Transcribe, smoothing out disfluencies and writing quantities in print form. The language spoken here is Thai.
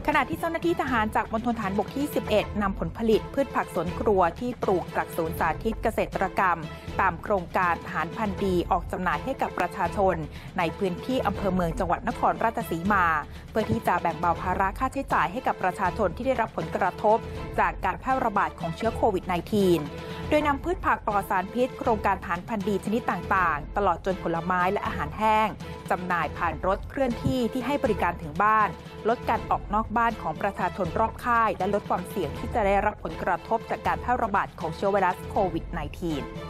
ขณะที่เจ้าหน้าที่ทหารจากมณฑลฐานบกที่ 11 นำผลผลิตพืชผักสวนครัวที่ปลูกจากศูนย์สาธิตเกษตรกรรมตามโครงการทหารพันธุ์ดีออกจำหน่ายให้กับประชาชนในพื้นที่อำเภอเมืองจังหวัดนครราชสีมาเพื่อที่จะแบ่งเบาภาระค่าใช้จ่ายให้กับประชาชนที่ได้รับผลกระทบจากการแพร่ระบาดของเชื้อโควิด -19 โดยนำพืชผักปลอดสารพิษโครงการทหารพันธุ์ดีชนิดต่างๆตลอดจนผลไม้และอาหารแห้งจำหน่ายผ่านรถเคลื่อนที่ที่ให้บริการถึงบ้านลดการออกนอกบ้านของประชาชนรอบค่ายและลดความเสี่ยงที่จะได้รับผลกระทบจากการแพร่ระบาดของเชื้อไวรัสโควิด -19